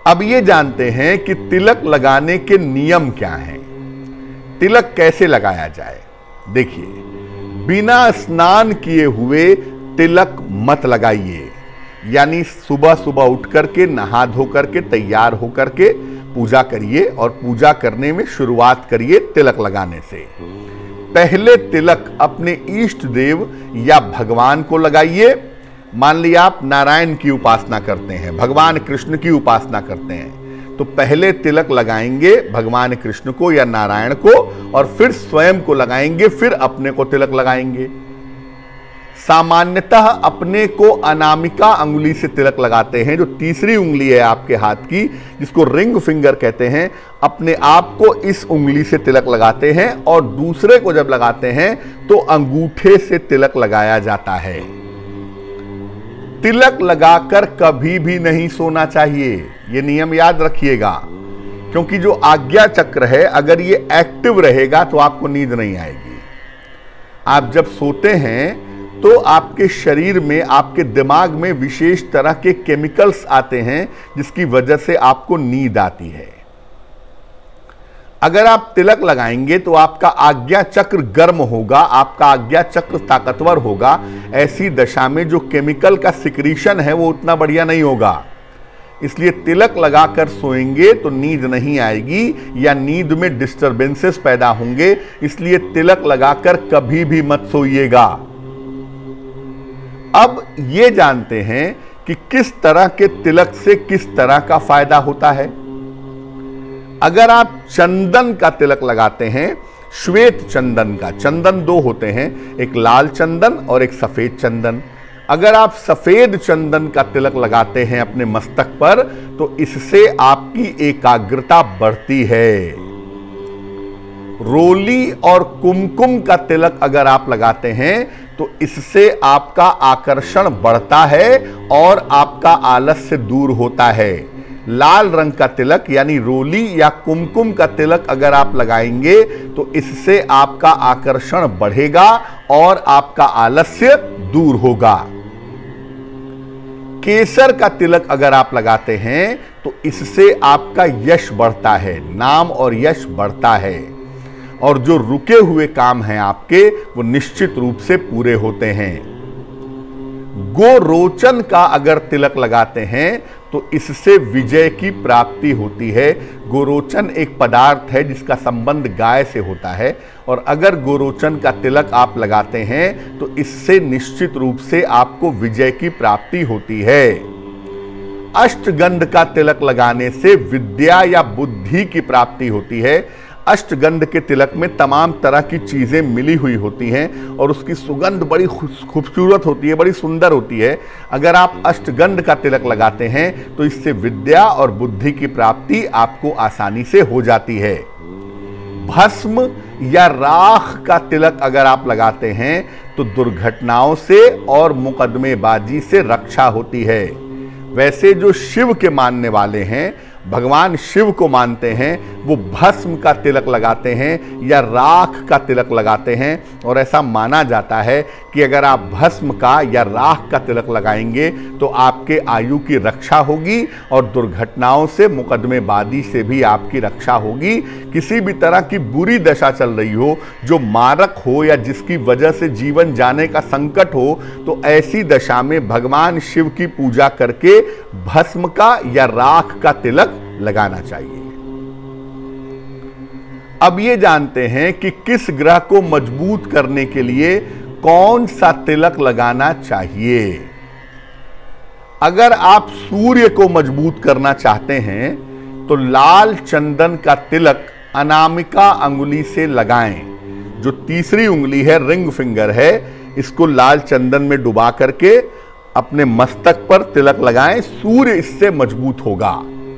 अब ये जानते हैं कि तिलक लगाने के नियम क्या हैं, तिलक कैसे लगाया जाए। देखिए, बिना स्नान किए हुए तिलक मत लगाइए, यानी सुबह सुबह उठ करके नहा धो करके तैयार होकर के पूजा करिए और पूजा करने में शुरुआत करिए तिलक लगाने से। पहले तिलक अपने इष्ट देव या भगवान को लगाइए। मान लिया आप नारायण की उपासना करते हैं, भगवान कृष्ण की उपासना करते हैं, तो पहले तिलक लगाएंगे भगवान कृष्ण को या नारायण को और फिर स्वयं को लगाएंगे, फिर अपने को तिलक लगाएंगे। सामान्यतः अपने को अनामिका अंगुली से तिलक लगाते हैं, जो तीसरी उंगली है आपके हाथ की, जिसको रिंग फिंगर कहते हैं। अपने आप को इस उंगली से तिलक लगाते हैं और दूसरे को जब लगाते हैं तो अंगूठे से तिलक लगाया जाता है। तिलक लगाकर कभी भी नहीं सोना चाहिए, ये नियम याद रखिएगा, क्योंकि जो आज्ञा चक्र है अगर ये एक्टिव रहेगा तो आपको नींद नहीं आएगी। आप जब सोते हैं तो आपके शरीर में, आपके दिमाग में विशेष तरह के केमिकल्स आते हैं जिसकी वजह से आपको नींद आती है। अगर आप तिलक लगाएंगे तो आपका आज्ञा चक्र गर्म होगा, आपका आज्ञा चक्र ताकतवर होगा। ऐसी दशा में जो केमिकल का सिक्रीशन है वो उतना बढ़िया नहीं होगा, इसलिए तिलक लगाकर सोएंगे तो नींद नहीं आएगी या नींद में डिस्टरबेंसेस पैदा होंगे। इसलिए तिलक लगाकर कभी भी मत सोइएगा। अब ये जानते हैं कि किस तरह के तिलक से किस तरह का फायदा होता है। अगर आप चंदन का तिलक लगाते हैं, श्वेत चंदन का, चंदन दो होते हैं, एक लाल चंदन और एक सफेद चंदन। अगर आप सफेद चंदन का तिलक लगाते हैं अपने मस्तक पर तो इससे आपकी एकाग्रता बढ़ती है। रोली और कुमकुम का तिलक अगर आप लगाते हैं तो इससे आपका आकर्षण बढ़ता है और आपका आलस्य दूर होता है। लाल रंग का तिलक यानी रोली या कुमकुम का तिलक अगर आप लगाएंगे तो इससे आपका आकर्षण बढ़ेगा और आपका आलस्य दूर होगा। केसर का तिलक अगर आप लगाते हैं तो इससे आपका यश बढ़ता है, नाम और यश बढ़ता है और जो रुके हुए काम हैं आपके वो निश्चित रूप से पूरे होते हैं। गोरोचन का अगर तिलक लगाते हैं तो इससे विजय की प्राप्ति होती है। गोरोचन एक पदार्थ है जिसका संबंध गाय से होता है और अगर गोरोचन का तिलक आप लगाते हैं तो इससे निश्चित रूप से आपको विजय की प्राप्ति होती है। अष्टगंध का तिलक लगाने से विद्या या बुद्धि की प्राप्ति होती है। अष्टगंध के तिलक में तमाम तरह की चीजें मिली हुई होती हैं और उसकी सुगंध बड़ी खूबसूरत होती है, बड़ी सुंदर होती है। अगर आप अष्टगंध का तिलक लगाते हैं तो इससे विद्या और बुद्धि की प्राप्ति आपको आसानी से हो जाती है। भस्म या राख का तिलक अगर आप लगाते हैं तो दुर्घटनाओं से और मुकदमेबाजी से रक्षा होती है। वैसे जो शिव के मानने वाले हैं, भगवान शिव को मानते हैं, वो भस्म का तिलक लगाते हैं या राख का तिलक लगाते हैं और ऐसा माना जाता है कि अगर आप भस्म का या राख का तिलक लगाएंगे तो आपके आयु की रक्षा होगी और दुर्घटनाओं से, मुकदमेबाजी से भी आपकी रक्षा होगी। किसी भी तरह की बुरी दशा चल रही हो, जो मारक हो या जिसकी वजह से जीवन जाने का संकट हो, तो ऐसी दशा में भगवान शिव की पूजा करके भस्म का या राख का तिलक लगाना चाहिए। अब ये जानते हैं कि किस ग्रह को मजबूत करने के लिए कौन सा तिलक लगाना चाहिए। अगर आप सूर्य को मजबूत करना चाहते हैं तो लाल चंदन का तिलक अनामिका अंगुली से लगाएं। जो तीसरी उंगली है, रिंग फिंगर है, इसको लाल चंदन में डुबा करके अपने मस्तक पर तिलक लगाएं। सूर्य इससे मजबूत होगा।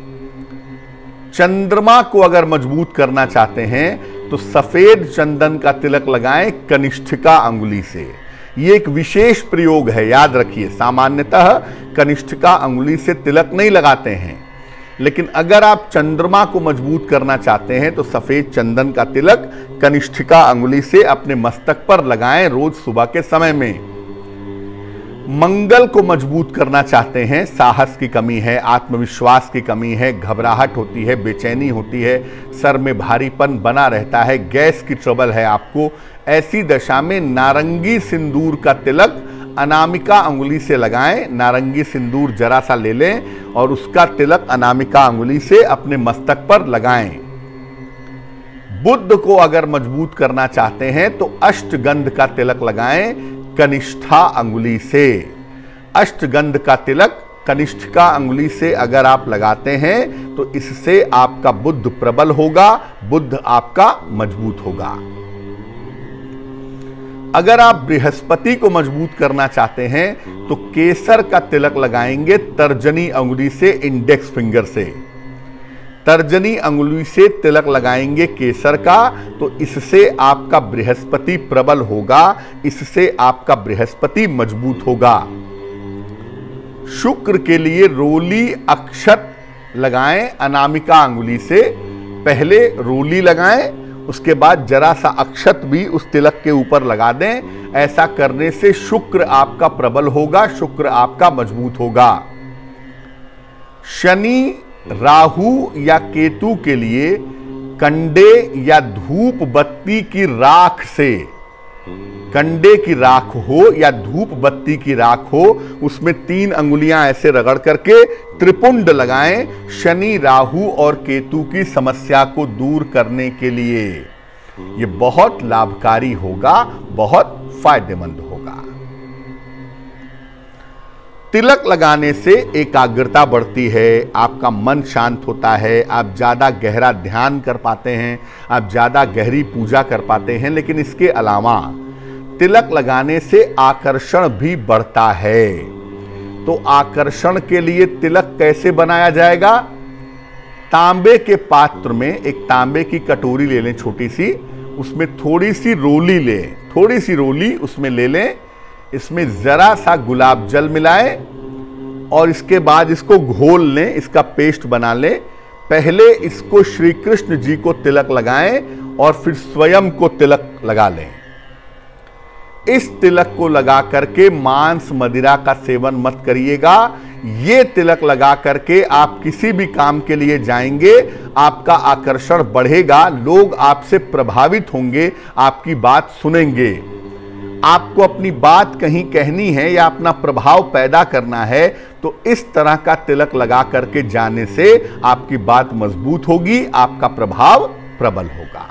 चंद्रमा को अगर मजबूत करना चाहते हैं तो सफेद चंदन का तिलक लगाएं कनिष्ठिका अंगुली से। ये एक विशेष प्रयोग है, याद रखिए। सामान्यतः कनिष्ठिका अंगुली से तिलक नहीं लगाते हैं, लेकिन अगर आप चंद्रमा को मजबूत करना चाहते हैं तो सफेद चंदन का तिलक कनिष्ठिका अंगुली से अपने मस्तक पर लगाएं रोज सुबह के समय में। मंगल को मजबूत करना चाहते हैं, साहस की कमी है, आत्मविश्वास की कमी है, घबराहट होती है, बेचैनी होती है, सर में भारीपन बना रहता है, गैस की ट्रबल है आपको, ऐसी दशा में नारंगी सिंदूर का तिलक अनामिका अंगुली से लगाएं। नारंगी सिंदूर जरा सा ले लें और उसका तिलक अनामिका अंगुली से अपने मस्तक पर लगाएं। बुध को अगर मजबूत करना चाहते हैं तो अष्टगंध का तिलक लगाएं कनिष्ठा अंगुली से। अष्टगंध का तिलक कनिष्ठिका अंगुली से अगर आप लगाते हैं तो इससे आपका बुध प्रबल होगा, बुध आपका मजबूत होगा। अगर आप बृहस्पति को मजबूत करना चाहते हैं तो केसर का तिलक लगाएंगे तर्जनी अंगुली से, इंडेक्स फिंगर से। तर्जनी अंगुली से तिलक लगाएंगे केसर का, तो इससे आपका बृहस्पति प्रबल होगा, इससे आपका बृहस्पति मजबूत होगा। शुक्र के लिए रोली अक्षत लगाएं अनामिका अंगुली से। पहले रोली लगाएं, उसके बाद जरा सा अक्षत भी उस तिलक के ऊपर लगा दें। ऐसा करने से शुक्र आपका प्रबल होगा, शुक्र आपका मजबूत होगा। शनि, राहु या केतु के लिए कंडे या धूप बत्ती की राख से, कंडे की राख हो या धूप बत्ती की राख हो, उसमें 3 अंगुलियां ऐसे रगड़ करके त्रिपुंड लगाएं शनि, राहु और केतु की समस्या को दूर करने के लिए। यह बहुत लाभकारी होगा, बहुत फायदेमंद होगा। तिलक लगाने से एकाग्रता बढ़ती है, आपका मन शांत होता है, आप ज़्यादा गहरा ध्यान कर पाते हैं, आप ज़्यादा गहरी पूजा कर पाते हैं। लेकिन इसके अलावा तिलक लगाने से आकर्षण भी बढ़ता है। तो आकर्षण के लिए तिलक कैसे बनाया जाएगा? तांबे के पात्र में एक तांबे की कटोरी ले लें छोटी सी, उसमें थोड़ी सी रोली लें, थोड़ी सी रोली उसमें ले लें, इसमें जरा सा गुलाब जल मिलाएं और इसके बाद इसको घोल लें, इसका पेस्ट बना लें। पहले इसको श्री कृष्ण जी को तिलक लगाएं और फिर स्वयं को तिलक लगा लें। इस तिलक को लगा करके मांस मदिरा का सेवन मत करिएगा। ये तिलक लगा करके आप किसी भी काम के लिए जाएंगे, आपका आकर्षण बढ़ेगा, लोग आपसे प्रभावित होंगे, आपकी बात सुनेंगे। आपको अपनी बात कहीं कहनी है या अपना प्रभाव पैदा करना है तो इस तरह का तिलक लगा करके जाने से आपकी बात मजबूत होगी, आपका प्रभाव प्रबल होगा।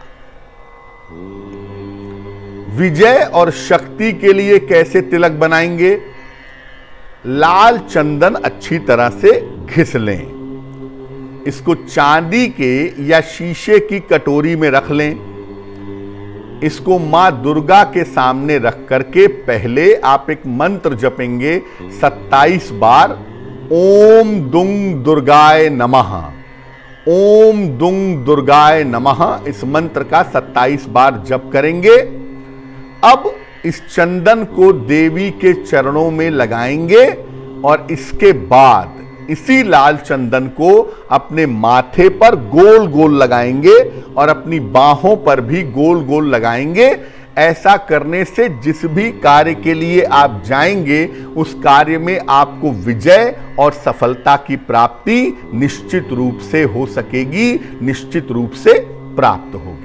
विजय और शक्ति के लिए कैसे तिलक बनाएंगे? लाल चंदन अच्छी तरह से घिस लें, इसको चांदी के या शीशे की कटोरी में रख लें। इसको मां दुर्गा के सामने रख करके पहले आप एक मंत्र जपेंगे 27 बार, ओम दुंग दुर्गाय नमः, ओम दुंग दुर्गाय नमः। इस मंत्र का 27 बार जप करेंगे। अब इस चंदन को देवी के चरणों में लगाएंगे और इसके बाद इसी लाल चंदन को अपने माथे पर गोल गोल लगाएंगे और अपनी बाहों पर भी गोल गोल लगाएंगे। ऐसा करने से जिस भी कार्य के लिए आप जाएंगे उस कार्य में आपको विजय और सफलता की प्राप्ति निश्चित रूप से हो सकेगी, निश्चित रूप से प्राप्त होगी।